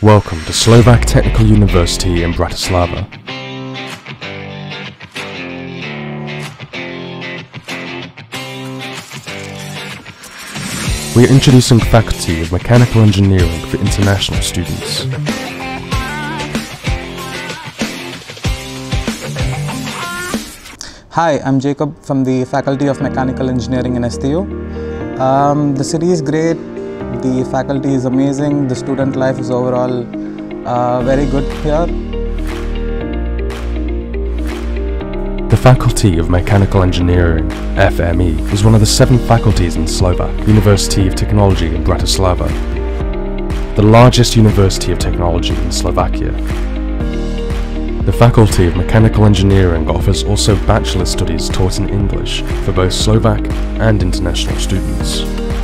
Welcome to Slovak Technical University in Bratislava. We are introducing Faculty of Mechanical Engineering for international students. Hi, I'm Jacob from the Faculty of Mechanical Engineering in STU. The city is great, the faculty is amazing, the student life is overall very good here. The Faculty of Mechanical Engineering, FME, is one of the 7 faculties in Slovak University of Technology in Bratislava, the largest university of technology in Slovakia. The Faculty of Mechanical Engineering offers also Bachelor studies taught in English for both Slovak and international students.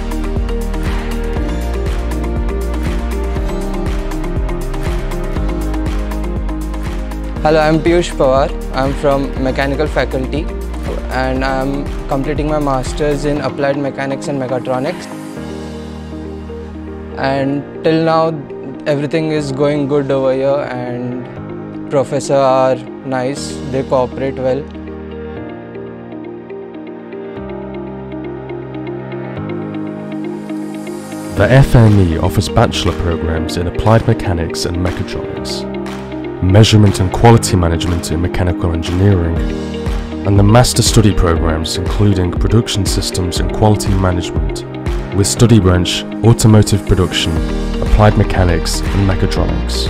Hello, I'm Piyush Pawar. I'm from Mechanical Faculty and I'm completing my Masters in Applied Mechanics and Mechatronics. And till now, everything is going good over here and professors are nice, they cooperate well. The FME offers bachelor programs in Applied Mechanics and Mechatronics, Measurement and Quality Management in Mechanical Engineering, and the Master Study programs including Production Systems and Quality Management, with study branch Automotive Production, Applied Mechanics and Mechatronics.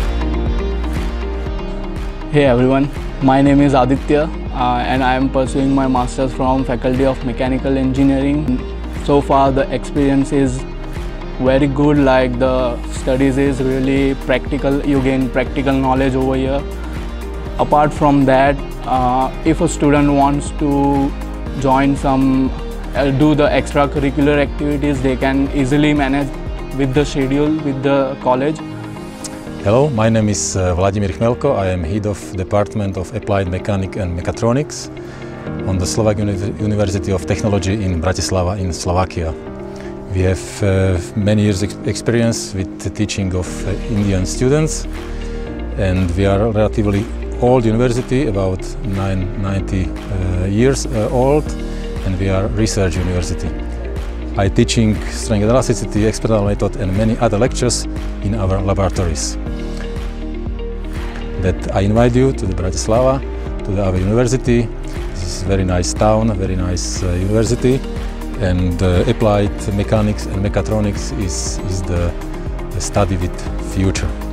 Hey everyone, my name is Aditya and I am pursuing my Masters from Faculty of Mechanical Engineering. So far the experience is very good, like the studies is really practical, you gain practical knowledge over here. Apart from that, if a student wants to join some, do the extracurricular activities, they can easily manage with the schedule, with the college. Hello, my name is Vladimír Chmelko. I am head of Department of Applied Mechanics and Mechatronics on the Slovak University of Technology in Bratislava in Slovakia. We have many years experience with the teaching of Indian students, and we are a relatively old university, about 90 years old, and we are a research university. I teaching strength elasticity, experimental method and many other lectures in our laboratories. That I invite you to the Bratislava, to our university. This is a very nice town, a very nice university. And applied mechanics and mechatronics is the study with future.